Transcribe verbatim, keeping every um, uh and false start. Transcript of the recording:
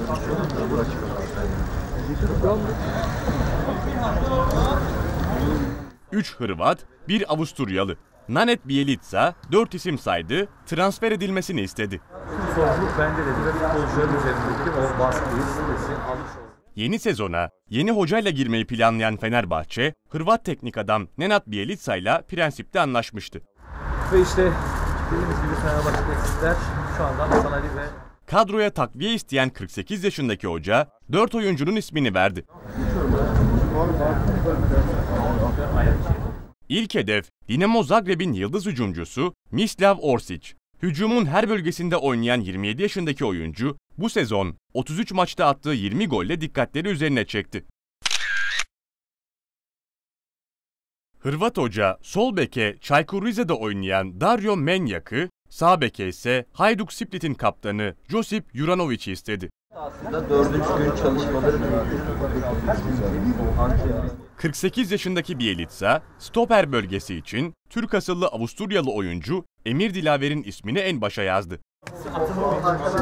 Üç Hırvat, bir Avusturyalı. Nanet Bjelica dört isim saydı, transfer edilmesini istedi. Sorumluluk bende dedi ve futbolcuların üzerindeki o baskıyı, stresi almış oldu. Yeni sezona yeni hocayla girmeyi planlayan Fenerbahçe, Hırvat teknik adam Nenad Bjelica ile prensipte anlaşmıştı. Ve işte dediğimiz gibi Fenerbahçe eksikler şu anda Hasan Ali ve... Kadroya takviye isteyen kırk sekiz yaşındaki hoca, dört oyuncunun ismini verdi. İlk hedef Dinamo Zagreb'in yıldız hücumcusu Mislav Orsic. Hücumun her bölgesinde oynayan yirmi yedi yaşındaki oyuncu bu sezon otuz üç maçta attığı yirmi golle dikkatleri üzerine çekti. Hırvat hoca sol beke Çaykur Rize'de oynayan Dario Menjak'ı, sağ beke ise Hajduk Split'in kaptanı Josip Juranovic'i istedi. Aslında dördüncü gün çalışmaları kırk sekiz yaşındaki Bjelica, stoper bölgesi için Türk asıllı Avusturyalı oyuncu Emir Dilaver'in ismini en başa yazdı.